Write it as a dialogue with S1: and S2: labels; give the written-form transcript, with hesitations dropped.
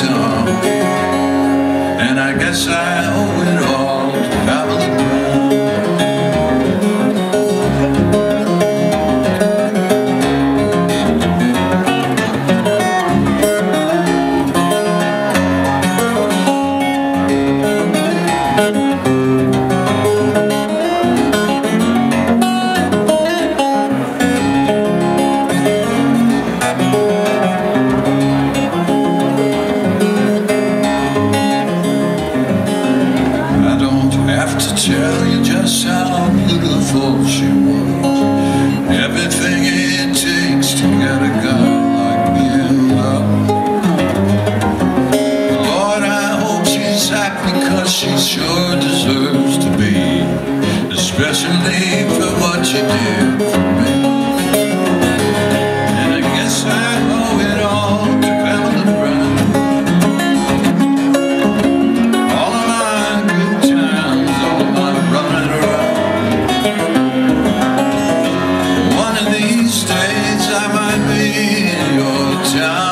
S1: done, and I guess I owe it all to Pamela. Tell you just how beautiful she was. Everything it takes to get a guy like me in love. Lord, I hope she's happy, 'cause she sure deserves to be, especially for what you did for me. And I guess I owe it all to Pamela. These days I might be in your town.